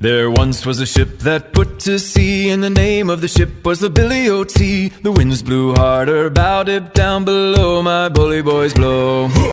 There once was a ship that put to sea, and the name of the ship was the Billy O.T. The winds blew harder, bowed it down below, my bully boys blow.